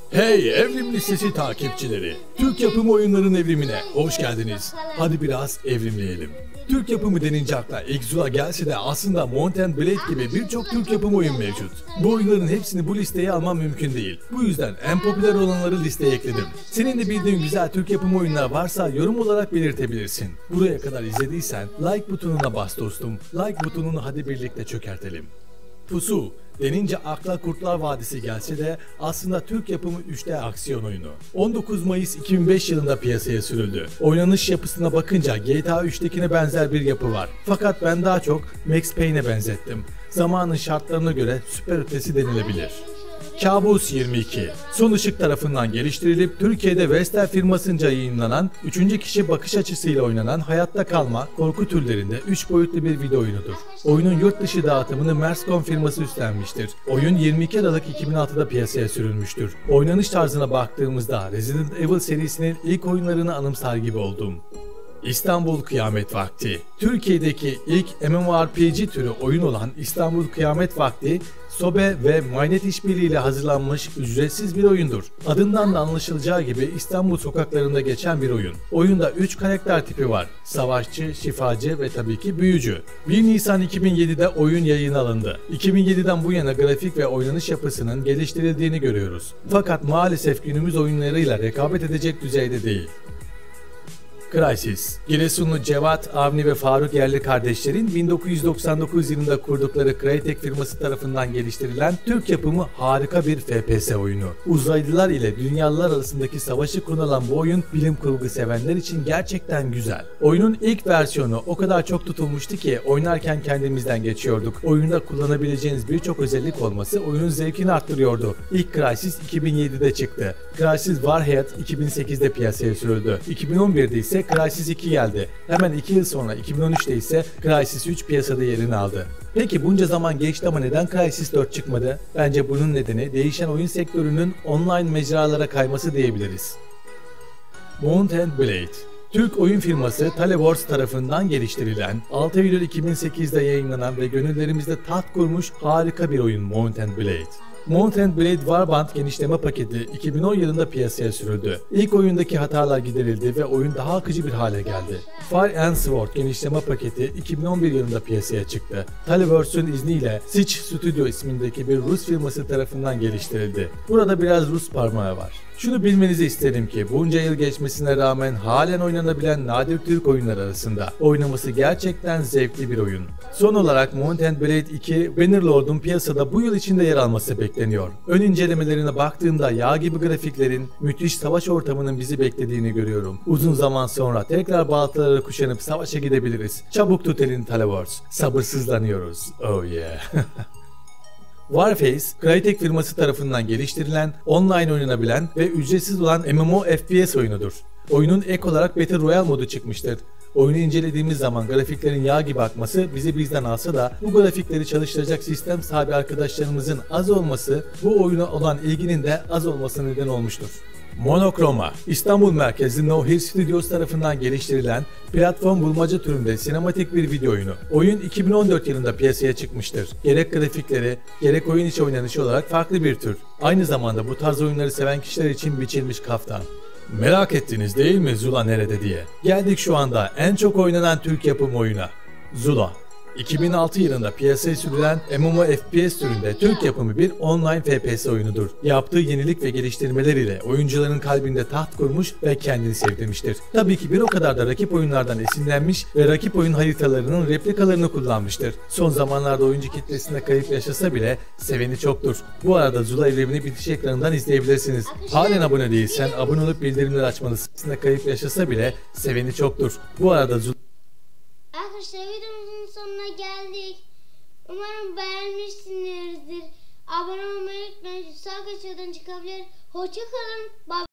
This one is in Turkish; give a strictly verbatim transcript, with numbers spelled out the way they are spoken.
Hey Evrim Listesi takipçileri, Türk yapımı oyunların evrimine hoş geldiniz. Hadi biraz evrimleyelim. Türk yapımı denince akla ilk Zula gelse de aslında Mount and Blade gibi birçok Türk yapımı oyun mevcut. Bu oyunların hepsini bu listeye almam mümkün değil. Bu yüzden en popüler olanları listeye ekledim. Senin de bildiğin güzel Türk yapımı oyunlar varsa yorum olarak belirtebilirsin. Buraya kadar izlediysen like butonuna bas dostum. Like butonunu hadi birlikte çökertelim. Pusu denince akla Kurtlar Vadisi gelse de aslında Türk yapımı üç D aksiyon oyunu. on dokuz Mayıs iki bin beş yılında piyasaya sürüldü. Oynanış yapısına bakınca G T A üç'tekine benzer bir yapı var. Fakat ben daha çok Max Payne'e benzettim. Zamanın şartlarına göre süper ötesi denilebilir. Kabus yirmi iki. Son Işık tarafından geliştirilip Türkiye'de Vestel firmasınca yayınlanan, üçüncü kişi bakış açısıyla oynanan hayatta kalma, korku türlerinde üç boyutlu bir video oyunudur. Oyunun yurt dışı dağıtımını Merscom firması üstlenmiştir. Oyun yirmi iki Aralık iki bin altı'da piyasaya sürülmüştür. Oynanış tarzına baktığımızda Resident Evil serisinin ilk oyunlarını anımsar gibi oldum. İstanbul Kıyamet Vakti. Türkiye'deki ilk MMORPG türü oyun olan İstanbul Kıyamet Vakti, Sobe ve Mynet işbirliğiyle hazırlanmış ücretsiz bir oyundur. Adından da anlaşılacağı gibi İstanbul sokaklarında geçen bir oyun. Oyunda üç karakter tipi var. Savaşçı, şifacı ve tabii ki büyücü. bir Nisan iki bin yedi'de oyun yayına alındı. iki bin yedi'den bu yana grafik ve oynanış yapısının geliştirildiğini görüyoruz. Fakat maalesef günümüz oyunlarıyla rekabet edecek düzeyde değil. Crysis. Giresunlu Cevat, Avni ve Faruk Yerli kardeşlerin bin dokuz yüz doksan dokuz yılında kurdukları Crytek firması tarafından geliştirilen Türk yapımı harika bir F P S oyunu. Uzaylılar ile dünyalılar arasındaki savaşı konu alan bu oyun bilim kurgu sevenler için gerçekten güzel. Oyunun ilk versiyonu o kadar çok tutulmuştu ki oynarken kendimizden geçiyorduk. Oyunda kullanabileceğiniz birçok özellik olması oyunun zevkini arttırıyordu. İlk Crysis iki bin yedi'de çıktı. Crysis Warhead iki bin sekiz'de piyasaya sürüldü. iki bin on bir'de ise Crysis iki geldi. Hemen iki yıl sonra iki bin on üç'te ise Crysis üç piyasada yerini aldı. Peki bunca zaman geçti ama neden Crysis dört çıkmadı? Bence bunun nedeni değişen oyun sektörünün online mecralara kayması diyebiliriz. Mount and Blade. Türk oyun firması Teleworks tarafından geliştirilen, altı Eylül iki bin sekiz'de yayınlanan ve gönüllerimizde taht kurmuş harika bir oyun Mount and Blade. Mount and Blade Warband genişleme paketi iki bin on yılında piyasaya sürüldü. İlk oyundaki hatalar giderildi ve oyun daha akıcı bir hale geldi. Fire and Sword genişleme paketi iki bin on bir yılında piyasaya çıktı. Teleworks'un izniyle Sich Studio ismindeki bir Rus firması tarafından geliştirildi. Burada biraz Rus parmağı var. Şunu bilmenizi isterim ki bunca yıl geçmesine rağmen halen oynanabilen nadir Türk oyunları arasında oynaması gerçekten zevkli bir oyun. Son olarak Mount and Blade iki Bannerlord'un piyasada bu yıl içinde yer alması bekleniyor. Ön incelemelerine baktığımda yağ gibi grafiklerin, müthiş savaş ortamının bizi beklediğini görüyorum. Uzun zaman sonra tekrar baltaları kuşanıp savaşa gidebiliriz. Çabuk tut elini Teleworks. Sabırsızlanıyoruz. Oh yeah. Warface, Crytek firması tarafından geliştirilen, online oynanabilen ve ücretsiz olan M M O F P S oyunudur. Oyunun ek olarak Battle Royale modu çıkmıştır. Oyunu incelediğimiz zaman grafiklerin yağ gibi akması bizi bizden alsa da bu grafikleri çalıştıracak sistem sahibi arkadaşlarımızın az olması bu oyuna olan ilginin de az olmasına neden olmuştur. Monochroma, İstanbul merkezli No Hill Studios tarafından geliştirilen platform bulmaca türünde sinematik bir video oyunu. Oyun iki bin on dört yılında piyasaya çıkmıştır. Gerek grafikleri, gerek oyun içi oynanışı olarak farklı bir tür. Aynı zamanda bu tarz oyunları seven kişiler için biçilmiş kaftan. Merak ettiniz değil mi Zula nerede diye? Geldik şu anda en çok oynanan Türk yapımı oyuna. Zula. iki bin altı yılında piyasaya sürülen M M O F P S türünde Türk yapımı bir online F P S oyunudur. Yaptığı yenilik ve geliştirmeler ile oyuncuların kalbinde taht kurmuş ve kendini sevdirmiştir. Tabii ki bir o kadar da rakip oyunlardan esinlenmiş ve rakip oyun haritalarının replikalarını kullanmıştır. Son zamanlarda oyuncu kitlesinde kayıp yaşasa bile seveni çoktur. Bu arada Zula evrimini bitiş ekranından izleyebilirsiniz. Halen abone değilsen abone olup bildirimleri açmalısın. Kayıp yaşasa bile seveni çoktur. Bu arada Zula Arkadaşlar videomuzun sonuna geldik. Umarım beğenmişsinizdir. Abone olmayı unutmayın. Sağ köşeden çıkabilir. Hoşça kalın. Bye.